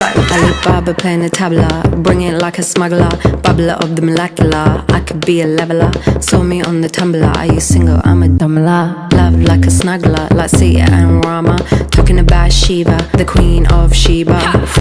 Alibaba playing the tabla, bring it like a smuggler, bubbler of the molecular. I could be a leveler, saw me on the tumbler. Are you single? I'm a dumbler. Love like a snuggler, like Sita and Rama, talking about Shiva, the queen of Sheba.